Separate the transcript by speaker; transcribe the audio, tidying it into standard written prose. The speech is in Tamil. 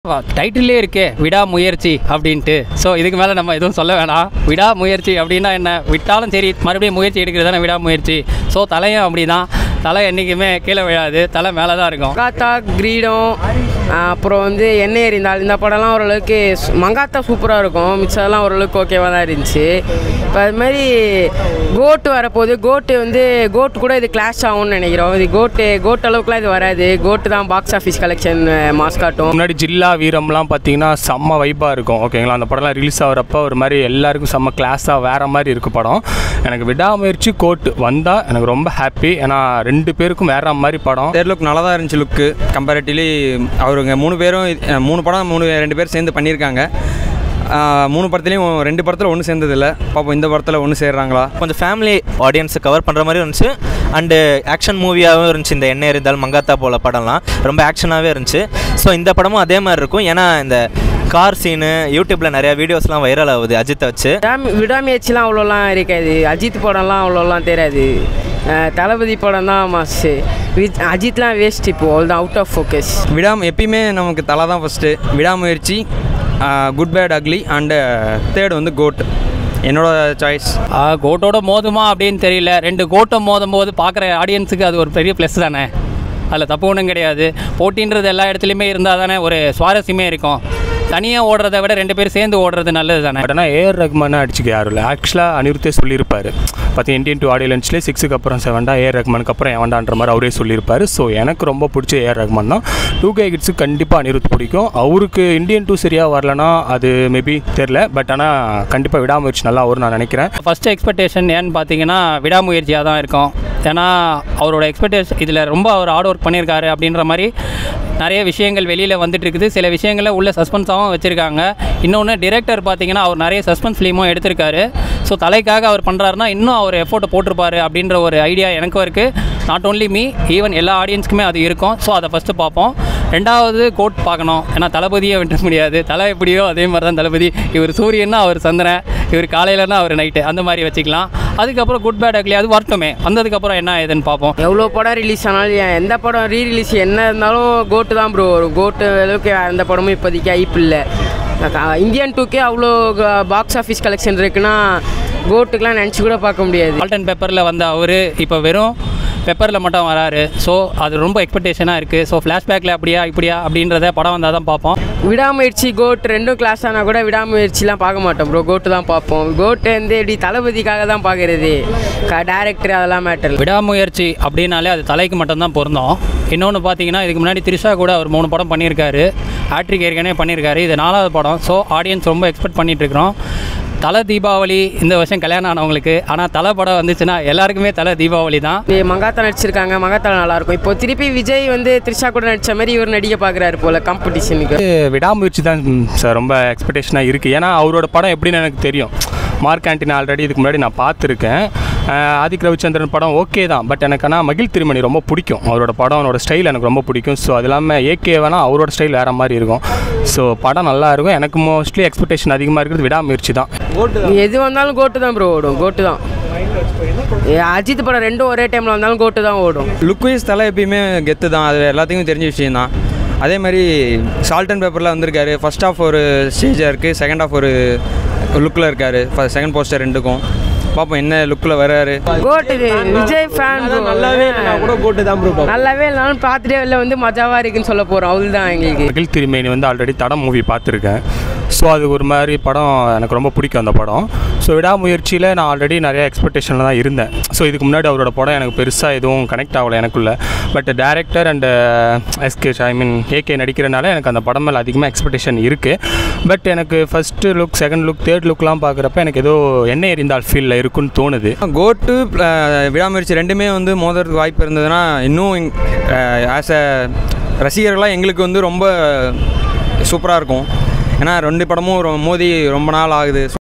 Speaker 1: டைட்டிலே இருக்கே விடாமுயற்சி அப்படின்ட்டு. ஸோ இதுக்கு மேலே நம்ம எதுவும் சொல்ல வேணாம். விடாமுயற்சி அப்படின்னா என்ன, விட்டாலும் சரி மறுபடியும் முயற்சி எடுக்கிறது தானே விடாமுயற்சி. ஸோ தலையும் அப்படி தான், தலை என்றைக்குமே கீழே விழாது, தலை மேலே தான் இருக்கும்.
Speaker 2: மங்காத்தா, கிரீடம், அப்புறம் வந்து எண்ணெய் எறிந்தால், இந்த படம்லாம் ஓரளவுக்கு மங்காத்தா சூப்பராக இருக்கும், மிச்சதெல்லாம் ஓரளவுக்கு ஓகேவாக தான் இருந்துச்சு. இப்போ அது மாதிரி கோட்டு வரப்போகுது. கோட்டு கூட இது கிளாஷ் ஆகும்னு நினைக்கிறோம். இது கோட் அளவுக்குலாம் இது வராது. கோட்டு தான் பாக்ஸ் ஆஃபீஸ் கலெக்ஷன் மாஸ் காட்டும்.
Speaker 3: முன்னாடி ஜில்லா வீரம்லாம் பார்த்தீங்கன்னா செம்ம வைப்பாக இருக்கும். ஓகேங்களா, அந்த படம்லாம் ரிலீஸ் ஆகிறப்ப ஒரு மாதிரி எல்லாருக்கும் செம்ம கிளாஸாக வேறு மாதிரி இருக்குது படம். எனக்கு விடாமுயற்சி கோட் வந்தால் எனக்கு ரொம்ப ஹாப்பி. ஏன்னா ரெண்டு பேருக்கும் வேறு மாதிரி படம்.
Speaker 4: தேர் லுக் நல்லா தான் இருந்துச்சு. லுக்கு கம்பேரிட்டிவ்லி அவருங்க மூணு படம் ரெண்டு பேர் சேர்ந்து பண்ணியிருக்காங்க. 3 படத்துலேயும் 2 படத்தில் ஒன்று சேர்ந்ததில்லை. பாப்போம் இந்த படத்தில் ஒன்று சேர்றாங்களா.
Speaker 5: கொஞ்சம் ஃபேமிலி ஆடியன்ஸை கவர் பண்ணுற மாதிரி இருந்துச்சு. அண்டு ஆக்ஷன் மூவியாகவும் இருந்துச்சு. இந்த எண்ணெய் எறிந்தால், மங்காத்தா போல படம்லாம் ரொம்ப ஆக்ஷனாகவே இருந்துச்சு. ஸோ இந்த படமும் அதே மாதிரி இருக்கும். ஏன்னா இந்த கார் சீனு யூடியூப்பில் நிறையா வீடியோஸ்லாம் வைரல் ஆகுது அஜித்தை வச்சு.
Speaker 2: விடாமுயற்சிலாம் அவ்வளோலாம் இருக்காது. அஜித் படம்லாம் அவ்வளோலாம் தெரியாது. தளபதி படம் தான் மாசு. அஜித்லாம் வேஸ்ட், இப்போது அவ்வளோதான், அவுட் ஆஃப் ஃபோக்கஸ்.
Speaker 4: எப்பயுமே நமக்கு தலை தான் first. Vidaamuyarchi, good bad ugly, and third வந்து கோட். என்னோட சாய்ஸ்.
Speaker 1: கோட்டோட மோதுமா அப்படின்னு தெரியல. 2 கோட்டம் மோதும் போது பார்க்குற ஆடியன்ஸுக்கு அது ஒரு பெரிய ப்ளஸ் தானே. அதில் தப்பு ஒன்றும் கிடையாது. போட்டின்றது எல்லா இடத்துலையுமே இருந்தால் தானே ஒரு சுவாரஸ்யமே இருக்கும். தனியாக ஓடுறத விட 2 பேர் சேர்ந்து ஓடுறது நல்லது தானே.
Speaker 3: பட் ஆனால் ஏஆர் ரஹ்மானை அடிச்சுக்க யாரும் இல்லை. ஆக்சுவலாக அனிருத்தே சொல்லியிருப்பார். பார்த்து இண்டியன் 2 ஆடியோ லஞ்சில் 6க்கு அப்புறம் 7 ஏஆர் ரஹ்மானுக்கு அப்புறம் எவன்டான்ற மாதிரி அவரே சொல்லியிருப்பார். ஸோ எனக்கு ரொம்ப பிடிச்ச ஏஆர் ரஹ்மான் தான். 2K கிட்ஸுக்கு கண்டிப்பாக அனிருத் பிடிக்கும். அவருக்கு இண்டியன் 2 சரியாக வரலன்னா அது மேபி தெரில. பட் ஆனால் கண்டிப்பாக விடாமுயற்சி நல்லா வரும் நான் நினைக்கிறேன்.
Speaker 1: ஃபஸ்ட்டு எக்ஸ்பெக்டேஷன் ஏன்னு பார்த்தீங்கன்னா விடாமுயற்சியாக தான் இருக்கும். ஏன்னா அவரோட எக்ஸ்பெக்டேஷன் இதில் ரொம்ப அவர் ஹார்ட் ஒர்க் பண்ணியிருக்காரு அப்படின்ற மாதிரி நிறைய விஷயங்கள் வெளியில் வந்துட்டு இருக்குது. சில விஷயங்களில் உள்ள சஸ்பென்ஸாகவும் வச்சுருக்காங்க. இன்னொன்று டிரெக்டர் பார்த்தீங்கன்னா அவர் நிறைய சஸ்பென்ஸ் ஃபிலிமும் எடுத்திருக்காரு. ஸோ தலைக்காக அவர் பண்ணுறாருனா இன்னும் அவர் எஃபோர்ட்டை போட்டிருப்பாரு அப்படின்ற ஒரு ஐடியா எனக்கும் இருக்குது. நாட் ஓன்லி மீ, ஈவன் எல்லா ஆடியன்ஸுக்குமே அது இருக்கும். ஸோ அதை ஃபஸ்ட்டு பார்ப்போம். 2வது கோட் பார்க்கணும். ஏன்னா தளபதியே விட முடியாது. தலை எப்படியோ அதே மாதிரி தான் தளபதி. இவர் சூரியன்னா அவர் சந்திரன், இவர் காலையிலன்னா அவர் நைட்டு, அந்த மாதிரி வச்சுக்கலாம். அதுக்கப்புறம் குட் பேட் அக்லி அது வரட்டுமே, வந்ததுக்கப்புறம் என்ன ஏதுன்னு பார்ப்போம்.
Speaker 2: எவ்வளோ படம் ரிலீஸ் ஆனாலும் எந்த படம் ரீரிலீஸ் என்ன இருந்தாலும் கோட்டு தான் ப்ரோ வரும். கோட்டு அளவுக்கு எந்த படமும் இப்போதைக்கு ஐப்பு இல்லை. இந்தியன் 2K அவ்வளோ பாக்ஸ் ஆஃபீஸ் கலெக்ஷன் இருக்குன்னா கோட்டுக்கெலாம் நினச்சி கூட பார்க்க முடியாது.
Speaker 1: சால்ட் அண்ட் பெப்பரில் வந்த அவர் இப்போ வெறும் பெப்பரில் மட்டும் வராரு. ஸோ அது ரொம்ப எக்ஸ்பெக்டேஷனாக இருக்குது. ஸோ ஃப்ளாஷ்பேக்கில் அப்படியா இப்படியா அப்படின்றத படம் வந்தால் தான் பார்ப்போம்.
Speaker 2: விடாமுயற்சி கோட் ரெண்டும் கிளாஸ் ஆனால் கூட விடாமுயற்சிலாம் பார்க்க மாட்டோம் ப்ரோ. கோட்டு தான் பார்ப்போம். கோட்டு வந்து எப்படி தளபதிக்காக தான் பார்க்குறது. டேரக்டர் அதெல்லாம் மேட்டர்.
Speaker 1: விடாமுயற்சி அப்படின்னாலே அது தலைக்கு மட்டும்தான் பொருந்தோம். இன்னொன்று பார்த்தீங்கன்னா இதுக்கு முன்னாடி த்ரிஷா கூட ஒரு 3 படம் பண்ணியிருக்காரு. ஹேட்ரிக் ஏற்கனவே பண்ணியிருக்காரு. இது 4வது படம். ஸோ ஆடியன்ஸ் ரொம்ப எக்ஸ்பெக்ட் பண்ணிகிட்ருக்குறோம். தலை தீபாவளி இந்த வருஷம் கல்யாணம் ஆனவங்களுக்கு. ஆனால் தலை படம் வந்துச்சுன்னா எல்லாருக்குமே தலை தீபாவளி தான்.
Speaker 2: மங்காத்தா நடிச்சிருக்காங்க. மங்காத்தா நல்லாயிருக்கும். இப்போ திருப்பி விஜய் வந்து த்ரிஷா கூட நடித்த மாதிரி இவர் நடிக்க பார்க்குறாரு போல் காம்படிஷனுக்கு.
Speaker 3: விடாமுயற்சி தான் சார் ரொம்ப எக்ஸ்பெக்டேஷனாக இருக்குது. ஏன்னா அவரோட படம் எப்படின்னு எனக்கு தெரியும். மார்க் ஆண்டனி ஆல்ரெடி இதுக்கு முன்னாடி நான் பார்த்துருக்கேன். ஆதிக் ரவிச்சந்திரன் படம் ஓகே தான். பட் எனக்கு ஆனால் மகிழ் திருமணி ரொம்ப பிடிக்கும். அவரோட படம், அவரோட ஸ்டைல் எனக்கு ரொம்ப பிடிக்கும். ஸோ அது இல்லாமல் ஏகே வேணால் அவரோட ஸ்டைல் வேறு மாதிரி இருக்கும். ஸோ படம் நல்லா இருக்கும். எனக்கு மோஸ்ட்லி எக்ஸ்பெக்டேஷன் அதிகமாக இருக்கிறது விடாமுயற்சி தான்.
Speaker 2: எது வந்தாலும் கோட்டு தான் ப்ரோ ஓடும். கோட்டு தான். அஜித் படம் 2 ஒரே டைமில் வந்தாலும் கோட்டு தான் ஓடும்.
Speaker 4: லுக் வைஸ் தலை எப்பயுமே கெத்து தான். அது எல்லாத்துக்கும் தெரிஞ்ச விஷயம் தான். அதே மாதிரி சால்ட் அண்ட் பேப்பரில் வந்திருக்காரு. ஃபர்ஸ்ட் ஆஃப் ஒரு ஸ்டேஜாக இருக்குது, செகண்ட் ஆஃப் ஒரு லுக்கில் இருக்கார். செகண்ட் போஸ்டர் 2க்கும் பார்ப்போம் என்ன லுக்கில் வர்றாரு.
Speaker 2: Goat Vijay fan.
Speaker 4: நல்லாவே கூட கோட்டு தான் ப்ரோ.
Speaker 2: நல்லாவே இல்லைனாலும் பார்த்துட்டே வெளில வந்து மஜாவாக இருக்குன்னு சொல்ல போகிறோம். அவள் தான் எங்களுக்கு.
Speaker 3: மகிழ் திருமேனி வந்து ஆல்ரெடி தடம் மூவி பார்த்துருக்கேன். ஸோ அது ஒரு மாதிரி படம் எனக்கு ரொம்ப பிடிக்கும் அந்த படம். ஸோ விடாமுயற்சியில் நான் ஆல்ரெடி நிறைய எக்ஸ்பெக்டேஷனில் தான் இருந்தேன். ஸோ இதுக்கு முன்னாடி அவரோட படம் எனக்கு பெருசாக எதுவும் கனெக்ட் ஆகலை எனக்குள்ள. பட் டேரக்டர் அண்ட் ஏகே நடிக்கிறனால எனக்கு அந்த படம் மேலே அதிகமாக எக்ஸ்பெக்டேஷன் இருக்குது. பட் எனக்கு first look, second look, third லுக்லாம் பார்க்குறப்ப எனக்கு ஏதோ எண்ணெய் எறிந்தால் ஃபீலில் இருக்குன்னு தோணுது.
Speaker 4: கோட்டு விடாமுயற்சி ரெண்டுமே வந்து மோதுறதுக்கு வாய்ப்பு இருந்ததுன்னா இன்னும் ஆஸ் அ ரசிகர்களாக எங்களுக்கு வந்து ரொம்ப சூப்பராக இருக்கும். ஏன்னா 2 படமும் மோதி ரொம்ப நாள் ஆகுது.